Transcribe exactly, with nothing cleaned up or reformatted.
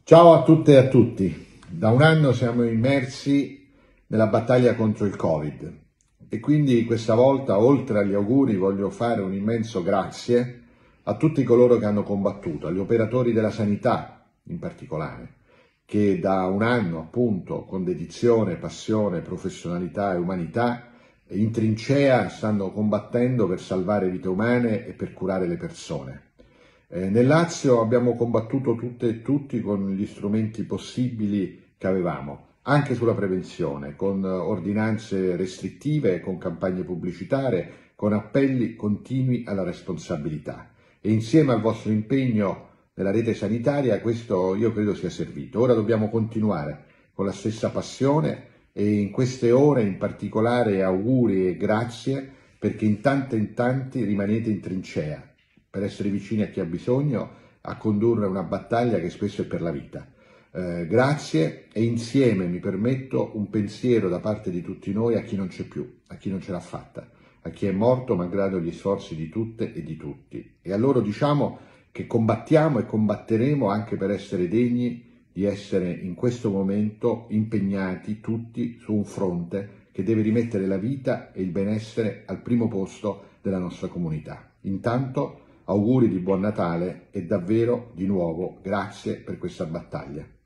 Ciao a tutte e a tutti. Da un anno siamo immersi nella battaglia contro il Covid e quindi questa volta, oltre agli auguri, voglio fare un immenso grazie a tutti coloro che hanno combattuto, agli operatori della sanità in particolare, che da un anno appunto con dedizione, passione, professionalità e umanità in trincea stanno combattendo per salvare vite umane e per curare le persone. Eh, nel Lazio abbiamo combattuto tutte e tutti con gli strumenti possibili che avevamo, anche sulla prevenzione, con ordinanze restrittive, con campagne pubblicitarie, con appelli continui alla responsabilità. E insieme al vostro impegno nella rete sanitaria questo io credo sia servito. Ora dobbiamo continuare con la stessa passione e in queste ore in particolare auguri e grazie perché in tante e in tanti rimanete in trincea per essere vicini a chi ha bisogno, a condurre una battaglia che spesso è per la vita. Eh, grazie e insieme mi permetto un pensiero da parte di tutti noi a chi non c'è più, a chi non ce l'ha fatta, a chi è morto malgrado gli sforzi di tutte e di tutti. E a loro diciamo che combattiamo e combatteremo anche per essere degni di essere in questo momento impegnati tutti su un fronte che deve rimettere la vita e il benessere al primo posto della nostra comunità. Intanto auguri di buon Natale e davvero di nuovo grazie per questa battaglia.